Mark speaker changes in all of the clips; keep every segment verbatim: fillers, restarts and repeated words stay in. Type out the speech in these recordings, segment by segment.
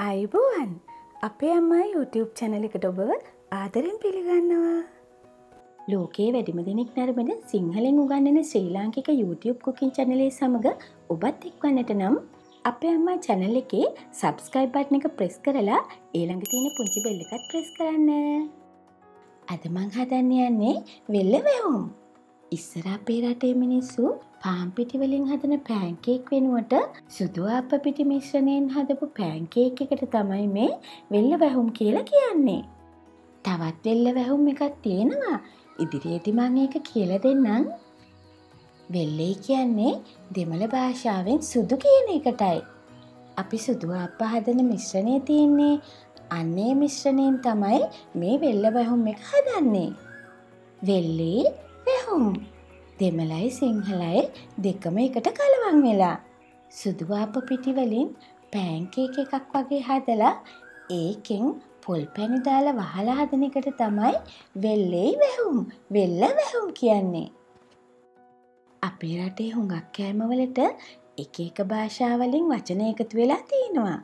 Speaker 1: අයිබෝවන් අපේ අම්මා YouTube channel එකට ඔබව ආදරෙන් පිළිගන්නවා. ලෝකයේ වැඩිම දෙනෙක් නරඹන සිංහලෙන් උගන්වන ශ්‍රී ලාංකික YouTube cooking channel එක සමග ඔබත් එක්වන්නට නම් අපේ අම්මා channel එකේ subscribe button එක press කරලා ඊළඟ තියෙන පුංචි bell එකත් press කරන්න. අද මං හදන්න යන්නේ වෙල්ල වැහුම්. ඉස්සර අපේ රටේ මිනිස්සු පාන් පිටි වලින් හදන පැන්කේක් වෙනුවට සුදු ආප්ප පිටි මිශ්‍රණයෙන් හදපු පැන්කේක් එකට තමයි මේ වෙල්ල වැහුම් කියලා කියන්නේ. තවත් වෙල්ල වැහුම් එකක් තියෙනවා. ඉදිරියේදී මම ඒක කියලා දෙන්නම්. වෙල්ලේ කියන්නේ දෙමළ භාෂාවෙන් සුදු කියන එකටයි. අපි සුදු ආප්ප හදන මිශ්‍රණය තියෙන්නේ. අන්නේ මිශ්‍රණයෙන් තමයි මේ වෙල්ල වැහුම් එක හදන්නේ. වෙල්ලේ වැහුම් දෙමළයි සිංහලයි දෙකම එකට කලවම් වෙලා සුදු ආප්ප පිටි වලින් පැන්කේක් එකක් වගේ හදලා ඒකෙන් පොල් පැණි දාලා වහලා හදන එකට තමයි වෙල්ලේ වැහුම් වෙල්ල වැහුම් කියන්නේ. අපේ රටේ හුඟක් කෑම වලට එක එක භාෂා වලින් වචන එකතු වෙලා තිනවා.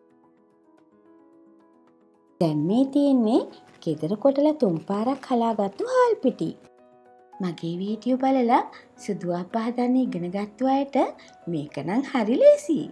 Speaker 1: දැන් මේ තියෙන්නේ ගෙදර කොටලා තුන් පාරක් හලාගත්තු හාල් පිටි. මගේ වීඩියෝ බලලා සුදු ආප්ප හදන්න ඉගෙන ගත්තු අයට මේක නම් හරි ලේසියි.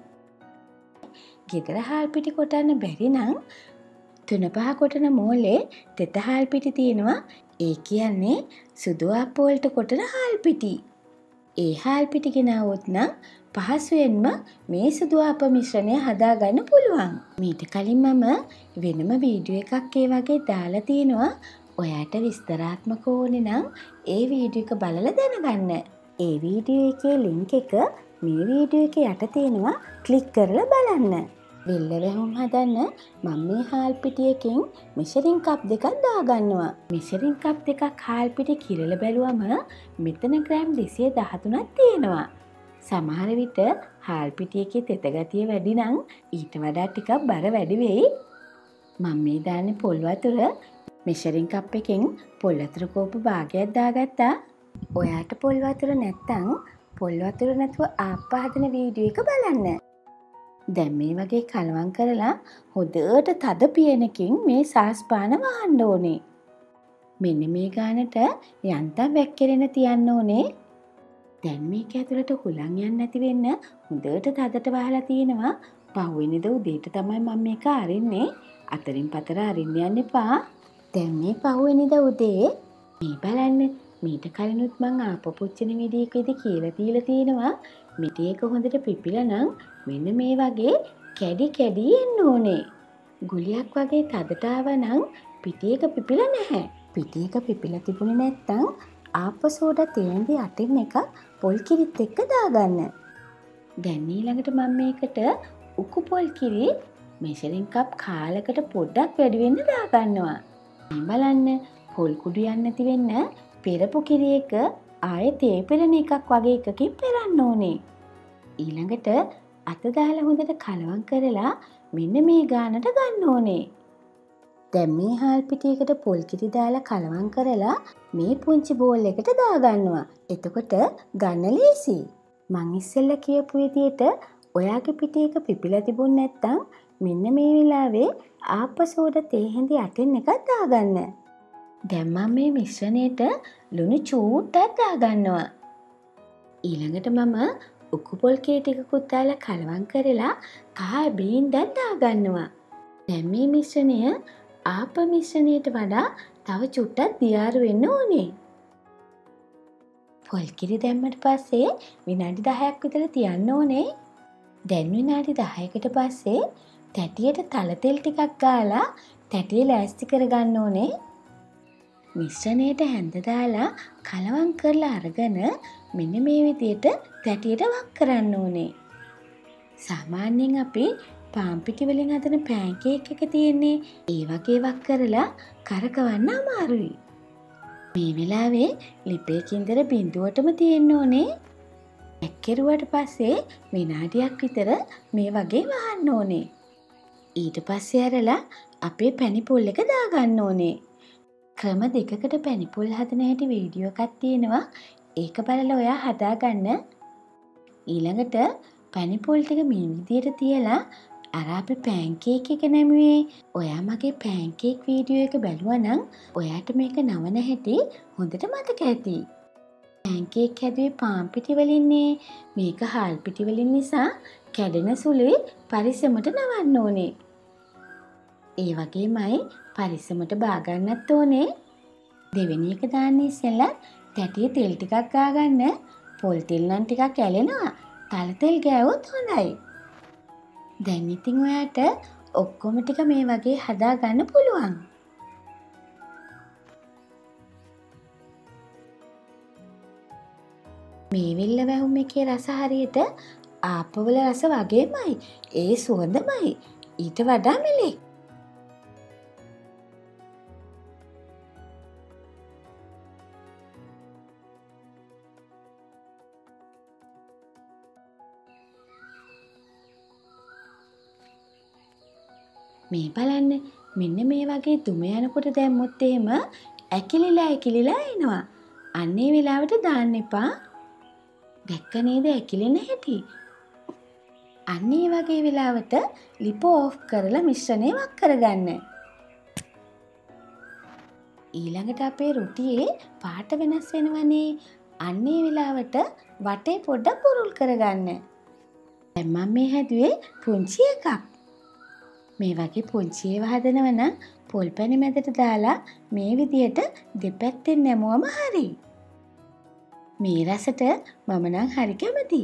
Speaker 1: ගෙදර හාල් පිටි කොටන්න බැරි නම් තුන පහ කොටන මෝලේ තෙත හාල් පිටි තියෙනවා. ඒ කියන්නේ සුදු ආප්ප වලට කොටන හාල් පිටි. ඒ හාල් පිටි ගෙනාවොත් නම් පහසුවෙන්ම මේ සුදු ආප්ප මිශ්‍රණය හදාගන්න පුළුවන්. මීට කලින් මම වෙනම වීඩියෝ එකක් ඒ වගේ දාලා තියෙනවා. ඔයාට විස්තරාත්මක ඕනේ නම් ඒ වීඩියෝ එක බලලා දැනගන්න. ඒ වීඩියෝ එකේ link එක මේ වීඩියෝ එක යට තියෙනවා. ක්ලික් කරලා බලන්න. වෙල්ල වැහුම් හදන්න මම මේ හාල් පිටියකින් මෙෂරින් කප් දෙකක් දාගන්නවා. මෙෂරින් කප් දෙකක් හාල් පිටි කිරලා බැලුවම මෙතන ග්‍රෑම් දෙසිය දහතුනක් තියෙනවා. සමහර විට හාල් පිටියකේ තෙත ගතිය වැඩි නම් ඊට වඩා ටිකක් බර වැඩි වෙයි. මම මේ දාන්නේ පොල් වතුර. මෙෂරින් කප් එකෙන් පොල් වතුර කෝපු භාගයක් දාගත්තා. ඔයාට පොල් වතුර නැත්තම් පොල් වතුර නැතුව ආප්ප හදන වීඩියෝ එක බලන්න. දැන් මේ වගේ කලවම් කරලා හොඳට තද පියනකින් මේ සාස්පාන වහන්න ඕනේ. මෙන්න මේ ගානට යන්තම් වැක්කිරෙන තියන්න ඕනේ. දැන් මේක ඇතුළට හුලං යන්නේ නැති වෙන්න හොඳට තදට වහලා තියෙනවා. පහුවෙනිද උදේට තමයි මම මේක අරින්නේ. අතරින් පතර අරින්න යන්න එපා. දැන් මේ පහුවෙනිදා උදේ මේ බලන්න මීට කලිනුත් මං ආප්ප පුච්චන වීඩියෝකෙදි කියලා තියලා තියෙනවා මිටි එක හොඳට පිපිලා නම් මෙන්න මේ වගේ කැඩි කැඩි එන්න ඕනේ. ගුලියක් වගේ තදට ආවනම් පිටි එක පිපිලා නැහැ. පිටි එක පිපිලා තිබුණේ නැත්තම් ආප්ප සෝඩා තේන්දි අටින් එක පොල් කිරිත් එක්ක දාගන්න. දැන් ඊළඟට මම මේකට උකු පොල් කිරි මෙෂරින් කප් කාලකට පොඩ්ඩක් වැඩි වෙන්න දාගන්නවා. මේ බලන්න පොල් කුඩු යන්නේ නැති වෙන්න පෙරපු කිරි එක ආයේ තේ පෙරන එකක් වගේ එකකින් පෙරන්න ඕනේ. ඊළඟට අත දාලා හොඳට කලවම් කරලා මෙන්න මේ ගානට ගන්න ඕනේ. දැන් මේ හාල් පිටියකට පොල් කිරි දාලා කලවම් කරලා මේ පුංචි බෝල් එකට දාගන්නවා. එතකොට ගන්න ලේසි. මං ඉස්සෙල්ලා කියපු විදියට ඔයාගේ පිටි එක පිපිලා තිබුණ නැත්තම් මෙන්න මේ වෙලාවේ ආප්ප සෝඩා තේ හැඳි අටින් එකක් දාගන්න. දැන් මම මේ මිශ්‍රණයට ලුණු චූට්ටක් දාගන්නවා. ඊළඟට මම උකු පොල් කිරි ටිකකුත් දාලා කලවම් කරලා කහ බීන්දක් දාගන්නවා. දැන් මේ මිශ්‍රණය ආප්ප මිශ්‍රණයට වඩා තව චුට්ටක් දියාරු වෙන්න ඕනේ. පොල් කිරි දැම්මට පස්සේ විනාඩි දහයක් විතර තියන්න ඕනේ. දැන් විනාඩි දහයකට පස්සේ තැටියට තල තෙල් ටිකක් ගාලා තැටිය ලෑස්ති කරගන්න ඕනේ. මිශ්‍රණයට හැඳ දාලා කලවම් කරලා අරගෙන මෙන්න මේ විදියට තැටියට වක් කරන්න ඕනේ. සාමාන්‍යයෙන් අපි පාන් පිටි වලින් හදන පැන්කේක් එක තියෙන්නේ ඒ වගේ වක් කරලා කරකවන්න අමාරුයි. මේ වෙලාවේ ලිපේ කින්දර බිඳුවටම තියෙන්න ඕනේ. ඇක්කිරුවට පස්සේ විනාඩියක් විතර මේ වගේ වහන්න ඕනේ. ඊට පස්සේ අරලා අපේ පැණි පොල් එක දාගන්න ඕනේ. ක්‍රම දෙකකට පැණි පොල් හදන හැටි වීඩියෝ එකක් තියෙනවා. ඒක බලලා ඔයා හදාගන්න. ඊළඟට පැණි පොල් ටික මේ විදියට තියලා අර අපි පෑන්කේක් එක නැමුවේ. ඔයා මගේ පෑන්කේක් වීඩියෝ එක බැලුවා නම් ඔයාට මේක නවන හැටි හොඳට මතක ඇති. පෑන්කේක් හැදුවේ පාන් පිටි වලින්නේ. මේක හාල් පිටි වලින් නිසා කැඩෙන සුළුයි පරිස්සමට නවන්න ඕනේ. ඒ වගේමයි පරිස්සමට බාගන්නත් ඕනේ. දෙවෙනි එක දාන්න ඉස්සෙල්ලා තැටියේ තෙල් ටිකක් ගාගන්න. පොල් තෙල් නම් ටිකක් ඇලෙනවා. තල තෙල් ගෑවොත් හොඳයි. දැන් ඉතින් ඔයාට ඔක්කොම ටික මේ වගේ හදා ගන්න පුළුවන්. මේ විල්ල වැහුම් එකේ රස හරියට ආපවල රස වගේමයි. ඒ සුවඳමයි. ඊට වඩා මෙලෙක්. මේ බලන්න මෙන්න මේ වගේ දුම යනකොට දැම්මොත් එහෙම ඇකිලිලා ඇකිලිලා එනවා. අන්න ඒ වෙලාවට දාන්න එපා. දැක්ක නේද ඇකිලෙන හැටි? අන්න ඒ වගේ වෙලාවට ලිප ඕෆ් කරලා මිශ්‍රණය වක් කරගන්න. ඊළඟට අපේ රුටියේ පාට වෙනස් වෙනවනේ. අන්න ඒ වෙලාවට වටේ පොඩ්ඩක් පුරුල් කරගන්න. දැන් මම මේ හැදුවේ පුංචි එකක්. මේ වගේ පුංචි ඒවා හදනවා නම් පොල් පැණි මැදට දාලා මේ විදියට දෙපැත්තෙන් නැමුවම හරි. මේ රසට මම නම් හරි කැමතියි.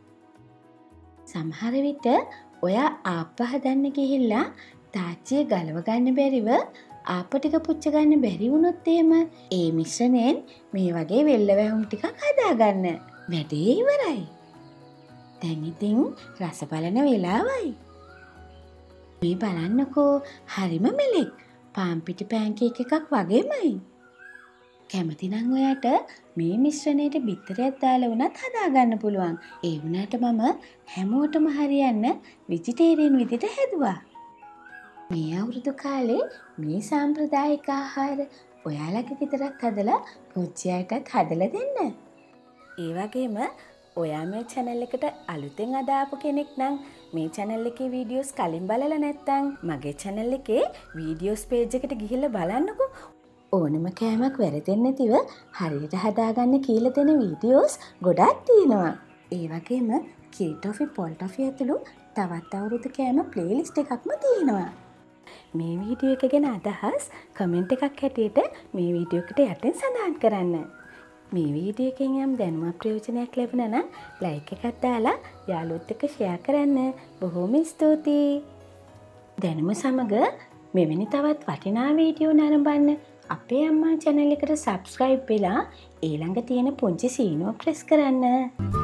Speaker 1: සමහර විට ඔයා ආප්ප හදන්න ගිහිල්ලා තාච්චිය ගලව ගන්න බැරිව ආප්ප ටික පුච්ච ගන්න බැරි වුණොත් එහෙම ඒ මිශ්‍රණයෙන් මේ වගේ වෙල්ල වැහුම් ටිකක් හදාගන්න. වැඩේ ඉවරයි. දැන් ඉතින් රස බලන වෙලාවයි. මේ බලන්නකෝ හරිම මෙලෙක්. පාන් පිටි පෑන්කේක් එකක් වගේමයි. කැමති නම් ඔයාට මේ මිශ්‍රණයට බිත්තරයක් දාලා වුණත් හදාගන්න පුළුවන්. ඒ වුණාට මම හැමෝටම හරියන්න වෙජිටේරියන් විදිහට හැදුවා. මේ අවුරුදු කාලේ මේ සාම්ප්‍රදායික ආහාර ඔයාලගේ ගෙදරත් හදලා පුංචි අයටත් හදලා දෙන්න. ඒ වගේම ඔයා මේ channel එකට අලුතෙන් අදාපු කෙනෙක් නම් මේ channel එකේ වීඩියෝස් කලින් බලලා නැත්නම් මගේ channel එකේ වීඩියෝස් page එකට ගිහිල්ලා බලන්නකෝ. ඕනම කෑමක් වැරදෙන්නේ නැතිව හරියට හදාගන්න කියලා දෙන වීඩියෝස් ගොඩක් තියෙනවා. ඒ වගේම කිරි ටොෆි, පොල් ටොෆි ඇතුළු තවත් අවුරුදු කෑම ප්ලේලිස්ට් එකක්ම තියෙනවා. මේ වීඩියෝ එක ගැන අදහස් කමෙන්ට් එකක් හැටියට මේ වීඩියෝ එකට යටින් සඳහන් කරන්න. මේ වීඩියෝ එකෙන් යම් දැනුමක් ප්‍රයෝජනයක් ලැබුණා නම් ලයික් එකක් දාලා යාළුවොත් එක්ක ෂෙයා කරන්න. බොහොම ස්තුතියි. දැනුම සමග මෙවැනි තවත් වටිනා වීඩියෝ නරඹන්න අපේ අම්මා channel එකට subscribe වෙලා ඊළඟ තියෙන පුංචි සීනුව press කරන්න.